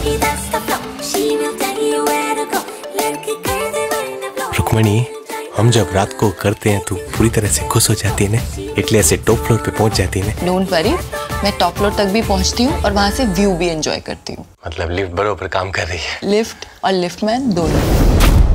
रुक्मणी, हम जब रात को करते हैं तो पूरी तरह से खुश हो जाती है ना, इसलिए ऐसे टॉप फ्लोर पे पहुंच जाती है ना। डोंट वरी, मैं टॉप फ्लोर तक भी पहुंचती हूँ और वहाँ से व्यू भी एंजॉय करती हूँ। मतलब लिफ्ट बराबर काम कर रही है। लिफ्ट और लिफ्टमैन दोनों।